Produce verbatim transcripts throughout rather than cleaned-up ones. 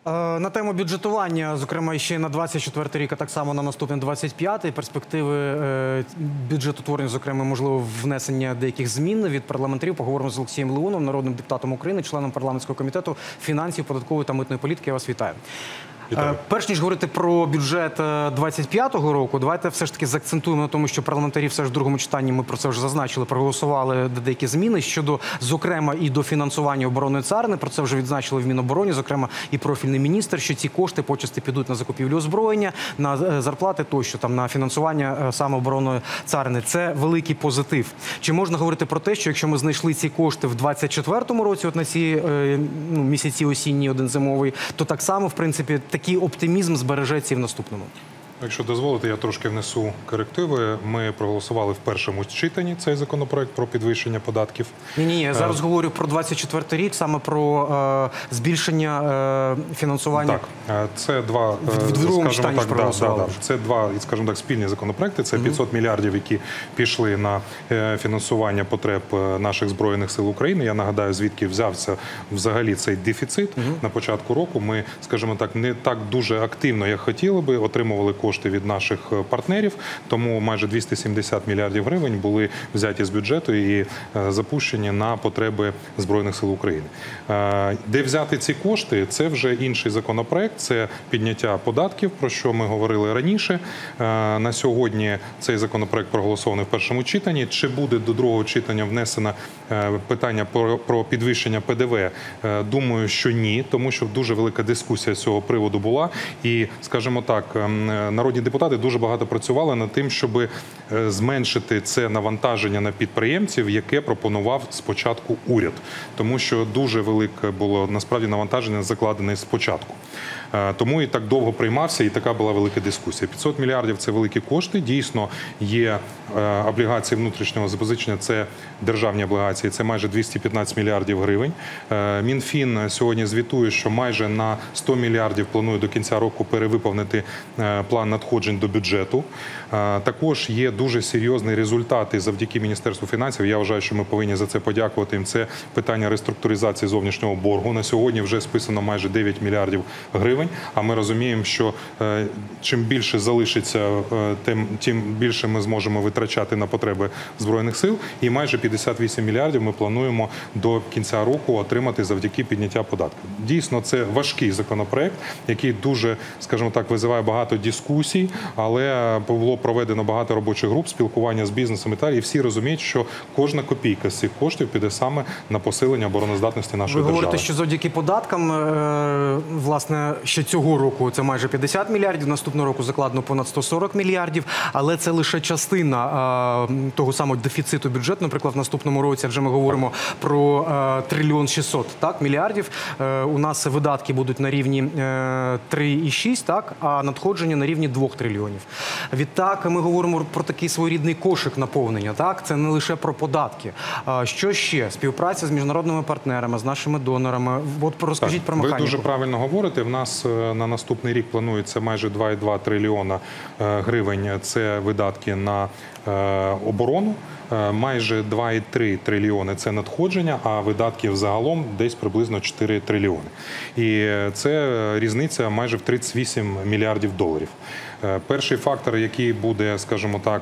На тему бюджетування, зокрема, ще на двадцять четвертий рік, а так само на наступний двадцять п'ятий, перспективи бюджетотворення, зокрема, можливо, внесення деяких змін від парламентарів, поговоримо з Олексієм Леуновим, народним депутатом України, членом парламентського комітету фінансів, податкової та митної політики. Я вас вітаю. Вітаю. Перш ніж говорити про бюджет двадцять п'ятого року, давайте все ж таки заакцентуємо на тому, що парламентарі все ж в другому читанні, ми про це вже зазначили, проголосували деякі зміни щодо, зокрема, і до фінансування оборонної царини. Про це вже відзначили в Мінобороні, зокрема, і профільний міністр, що ці кошти почасти підуть на закупівлю озброєння, на зарплати тощо, там, на фінансування саме оборонної царини. Це великий позитив. Чи можна говорити про те, що якщо ми знайшли ці кошти в двадцять четвертому році, от на ці ну, місяці осінні, один зимовий, то так само, в принципі, такий оптимізм збережеться і в наступному? Якщо дозволите, я трошки внесу корективи. Ми проголосували в першому читанні цей законопроект про підвищення податків. Ні-ні, я зараз говорю про двадцять четвертий рік, саме про е, збільшення е, фінансування. Так, це два, в другому читанні проголосували. Да, да, це два, скажімо так, спільні законопроекти. Це п'ятсот мільярдів, які пішли на фінансування потреб наших Збройних сил України. Я нагадаю, звідки взявся взагалі цей дефіцит. Угу. На початку року ми, скажімо так, не так дуже активно, як хотіли би, отримували кошти кошти від наших партнерів, тому майже двісті сімдесят мільярдів гривень були взяті з бюджету і запущені на потреби Збройних сил України. Де взяти ці кошти, це вже інший законопроект, це підняття податків, про що ми говорили раніше. На сьогодні цей законопроект проголосований в першому читанні. Чи буде до другого читання внесено питання про підвищення Пе Де Ве? Думаю, що ні, тому що дуже велика дискусія з цього приводу була. І, скажімо так, народні депутати дуже багато працювали над тим, щоб зменшити це навантаження на підприємців, яке пропонував спочатку уряд. Тому що дуже велике було, насправді, навантаження закладене спочатку. Тому і так довго приймався, і така була велика дискусія. п'ятсот мільярдів – це великі кошти. Дійсно, є облігації внутрішнього запозичення, це державні облігації, це майже двісті п'ятнадцять мільярдів гривень. Мінфін сьогодні звітує, що майже на сто мільярдів планує до кінця року перевиповнити план надходжень до бюджету. Також є дуже серйозні результати завдяки Міністерству фінансів. Я вважаю, що ми повинні за це подякувати їм. Це питання реструктуризації зовнішнього боргу. На сьогодні вже списано майже дев'ять мільярдів гривень, а ми розуміємо, що чим більше залишиться, тим, тим більше ми зможемо витрачати на потреби Збройних сил. І майже п'ятдесят вісім мільярдів ми плануємо до кінця року отримати завдяки підняття податків. Дійсно, це важкий законопроект, який дуже, скажімо так, визиває багато дискусій, але було проведено багато робочих груп, спілкування з бізнесом і так, і всі розуміють, що кожна копійка з цих коштів піде саме на посилення обороноздатності нашої держави. Ви говорите, що завдяки податкам, власне, ще цього року це майже п'ятдесят мільярдів, наступного року закладено понад сто сорок мільярдів, але це лише частина того самого дефіциту бюджету. Наприклад, в наступному році вже ми говоримо про трильйон шістсот мільярдів. У нас видатки будуть на рівні три і шість, так, а надходження на рівні двох трильйонів. Відтак, ми говоримо про такий своєрідний кошик наповнення, так? Це не лише про податки. Що ще? Співпраця з міжнародними партнерами, з нашими донорами. От розкажіть про механіку. Ви дуже правильно говорите. В нас на наступний рік планується майже два і два трильйона гривень. Це видатки на оборону. Майже два і три трильйони – це надходження, а видатків загалом десь приблизно чотири трильйони. І це різниця майже в тридцять вісім мільярдів доларів. Перший фактор, який буде, скажімо так,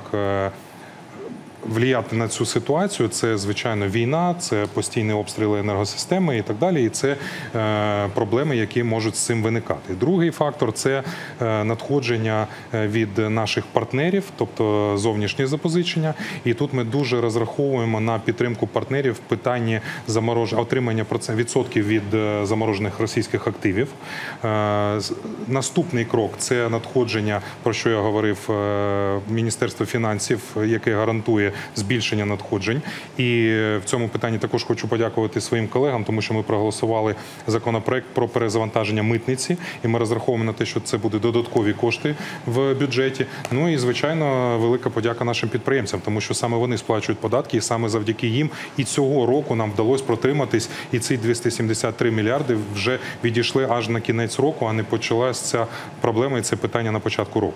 влияти на цю ситуацію, це, звичайно, війна, це постійні обстріли енергосистеми і так далі, і це е, проблеми, які можуть з цим виникати. Другий фактор – це е, надходження від наших партнерів, тобто зовнішні запозичення, і тут ми дуже розраховуємо на підтримку партнерів в питанні заморож... отримання відсотків від заморожених російських активів. Е, наступний крок – це надходження, про що я говорив, е, Міністерство фінансів, яке гарантує збільшення надходжень. І в цьому питанні також хочу подякувати своїм колегам, тому що ми проголосували законопроект про перезавантаження митниці, і ми розраховуємо на те, що це будуть додаткові кошти в бюджеті. Ну і, звичайно, велика подяка нашим підприємцям, тому що саме вони сплачують податки, і саме завдяки їм і цього року нам вдалося протриматись, і ці двісті сімдесят три мільярди вже відійшли аж на кінець року, а не почалася ця проблема і це питання на початку року.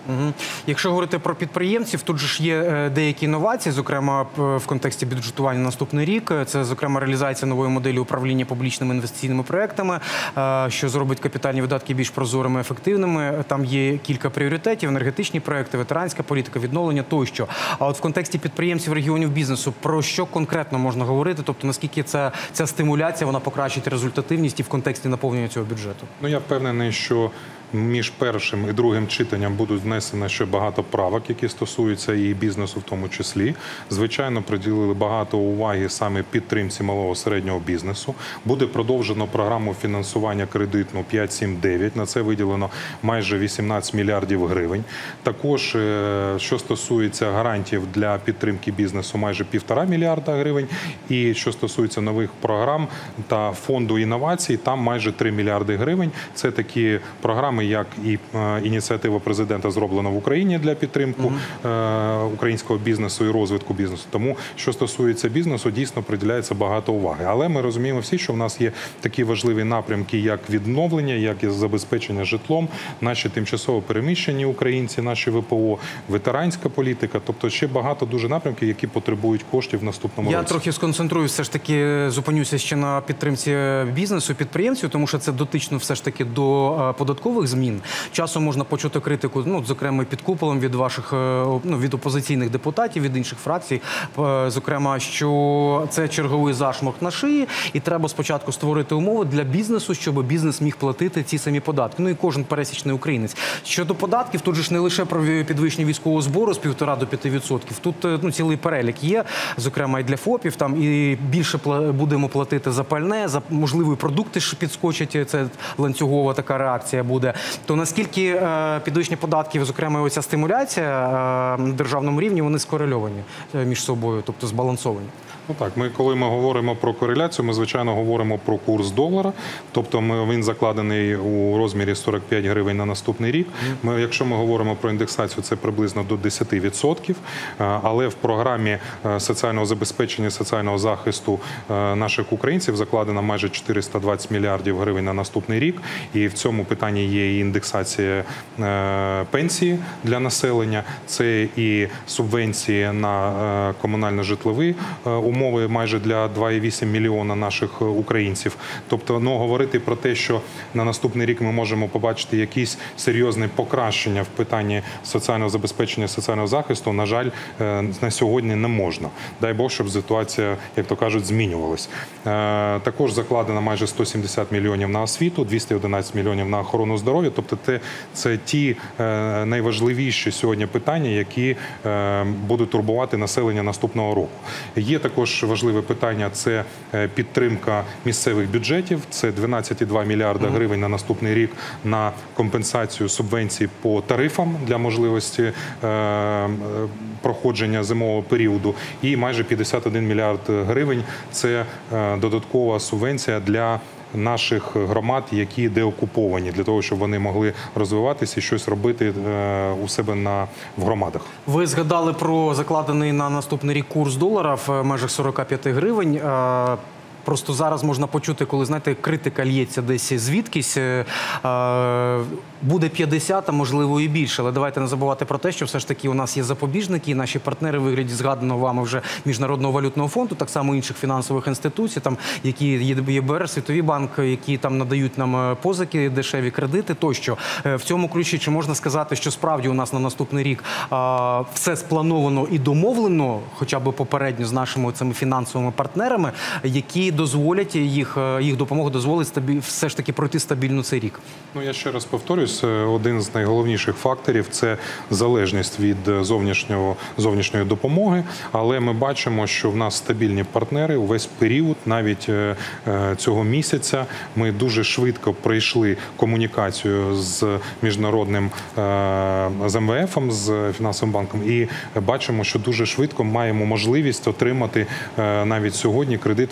Угу. Якщо говорити про підприємців, тут же ж є деякі інновації, зокрема в контексті бюджетування на наступний рік. Це, зокрема, реалізація нової моделі управління публічними інвестиційними проектами, що зробить капітальні видатки більш прозорими, ефективними. Там є кілька пріоритетів: енергетичні проекти, ветеранська політика, відновлення тощо. А от в контексті підприємців, регіонів, бізнесу, про що конкретно можна говорити? Тобто, наскільки ця, ця стимуляція, вона покращить результативність і в контексті наповнення цього бюджету? Ну, я впевнений, що між першим і другим читанням будуть внесено ще багато правок, які стосуються і бізнесу в тому числі. Звичайно, приділили багато уваги саме підтримці малого середнього бізнесу. Буде продовжено програму фінансування кредитну п'ять сім дев'ять. На це виділено майже вісімнадцять мільярдів гривень. Також, що стосується гарантів для підтримки бізнесу, майже півтора мільярда гривень. І що стосується нових програм та фонду інновацій, там майже три мільярди гривень. Це такі програми, як і ініціатива президента «Зроблено в Україні» для підтримки mm-hmm. українського бізнесу і розвитку бізнесу. Тому, що стосується бізнесу, дійсно приділяється багато уваги. Але ми розуміємо всі, що в нас є такі важливі напрямки, як відновлення, як і забезпечення житлом, наші тимчасово переміщені українці, наші В П О, ветеранська політика. Тобто ще багато дуже напрямків, які потребують коштів в наступному Я році. Я трохи сконцентрую, все ж таки зупинюся ще на підтримці бізнесу, підприємців, тому що це дотично все ж таки до податкових змін. Часом можна почути критику, ну, зокрема, під куполом від ваших, ну, від опозиційних депутатів, від інших фракцій, зокрема, що це черговий зашморг на шиї, і треба спочатку створити умови для бізнесу, щоб бізнес міг платити ці самі податки. Ну і кожен пересічний українець. Щодо податків, тут же ж не лише про підвищення військового збору з півтора до п'яти відсотків. Тут, ну, цілий перелік є, зокрема, і для ФОПів, там і більше будемо платити за пальне, за можливі продукти ж підскочать, це ланцюгова така реакція буде. То наскільки е, підвищення податків, зокрема, оця стимуляція е, на державному рівні, вони скорельовані між собою, тобто збалансовані? Ну так, ми, коли ми говоримо про кореляцію, ми, звичайно, говоримо про курс долара, тобто ми, він закладений у розмірі сорок п'ять гривень на наступний рік. Ми, якщо ми говоримо про індексацію, це приблизно до десять відсотків, але в програмі соціального забезпечення, соціального захисту наших українців закладено майже чотириста двадцять мільярдів гривень на наступний рік, і в цьому питанні є і індексація пенсії для населення, це і субвенції на комунально-житлові умови майже для два цілих вісім мільйона наших українців. Тобто, ну, говорити про те, що на наступний рік ми можемо побачити якісь серйозне покращення в питанні соціального забезпечення, соціального захисту, на жаль, на сьогодні не можна. Дай Бог, щоб ситуація, як то кажуть, змінювалась. Також закладено майже сто сімдесят мільйонів на освіту, двісті одинадцять мільйонів на охорону здоров'я. Тобто, це, це ті найважливіші сьогодні питання, які будуть турбувати населення наступного року. Є також важливе питання – це підтримка місцевих бюджетів. Це дванадцять цілих два мільярда гривень на наступний рік на компенсацію субвенцій по тарифам для можливості е, проходження зимового періоду. І майже п'ятдесят один мільярд гривень – це е, додаткова субвенція для наших громад, які деокуповані, для того, щоб вони могли розвиватися і щось робити у себе на, в громадах. Ви згадали про закладений на наступний рік курс долара в межах сорока п'яти гривень. Просто зараз можна почути, коли, знаєте, критика лється десь звідкись, буде п'ятдесят, а можливо і більше. Але давайте не забувати про те, що все ж таки у нас є запобіжники, і наші партнери в вигляді згаданого вами вже Міжнародного валютного фонду, так само інших фінансових інституцій, там, які є Є Б Р, Світовий банк, які там надають нам позики, дешеві кредити тощо. В цьому ключі чи можна сказати, що справді у нас на наступний рік а, все сплановано і домовлено, хоча б попередньо з нашими цими фінансовими партнерами, які дозволять, їх, їх допомога дозволить стабіль, все ж таки пройти стабільно цей рік? Ну, я ще раз повторюсь, один з найголовніших факторів – це залежність від зовнішнього, зовнішньої допомоги, але ми бачимо, що в нас стабільні партнери увесь період, навіть цього місяця, ми дуже швидко пройшли комунікацію з міжнародним, з Ем Ве Ефом, з фінансовим банком, і бачимо, що дуже швидко маємо можливість отримати навіть сьогодні кредит в один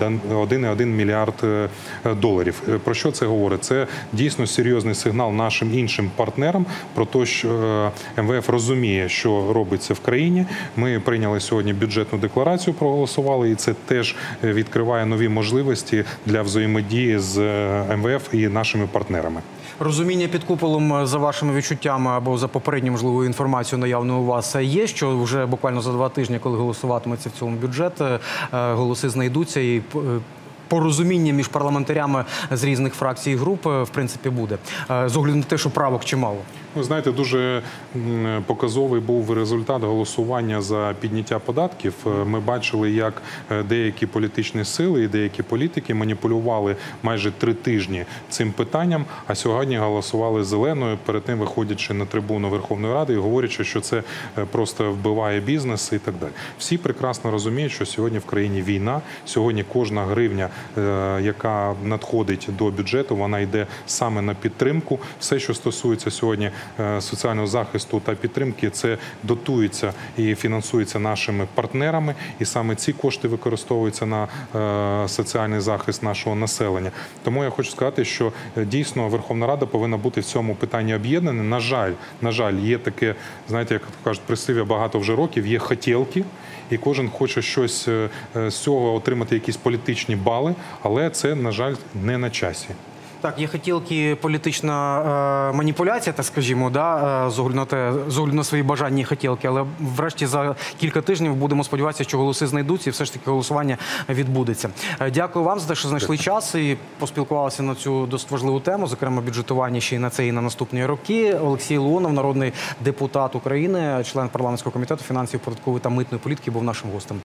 один і один мільярд доларів. Про що це говорить? Це дійсно серйозний сигнал нашим іншим партнерам про те, що ем ве еф розуміє, що робиться в країні. Ми прийняли сьогодні бюджетну декларацію, проголосували, і це теж відкриває нові можливості для взаємодії з ем ве еф і нашими партнерами. Розуміння під куполом, за вашими відчуттями або за попередньою можливою інформацією наявною у вас є, що вже буквально за два тижні, коли голосуватиметься в цьому бюджет, голоси знайдуться і порозуміння між парламентарями з різних фракцій і груп, в принципі, буде. З огляду на те, що правок чимало. Ви знаєте, дуже показовий був результат голосування за підняття податків. Ми бачили, як деякі політичні сили і деякі політики маніпулювали майже три тижні цим питанням, а сьогодні голосували зеленою, перед тим виходячи на трибуну Верховної Ради і говорячи, що це просто вбиває бізнес і так далі. Всі прекрасно розуміють, що сьогодні в країні війна, сьогодні кожна гривня, яка надходить до бюджету, вона йде саме на підтримку. Все, що стосується сьогодні соціального захисту та підтримки, це дотується і фінансується нашими партнерами, і саме ці кошти використовуються на соціальний захист нашого населення. Тому я хочу сказати, що дійсно Верховна Рада повинна бути в цьому питанні об'єднана. На жаль, на жаль, є таке, знаєте, як кажуть, прислів'я багато вже років, є хотєлки, і кожен хоче щось з цього отримати, якісь політичні бали, але це, на жаль, не на часі. Так, є хотілки, політична е, маніпуляція, так скажімо, да, е, з огляду на те, з огляду на свої бажання і хотілки, але врешті за кілька тижнів будемо сподіватися, що голоси знайдуться і все ж таки голосування відбудеться. Е, дякую вам за те, що знайшли час і поспілкувалися на цю досить важливу тему, зокрема бюджетування ще й на це і на наступні роки. Олексій Леонов, народний депутат України, член парламентського комітету фінансів, податкової та митної політики, був нашим гостем.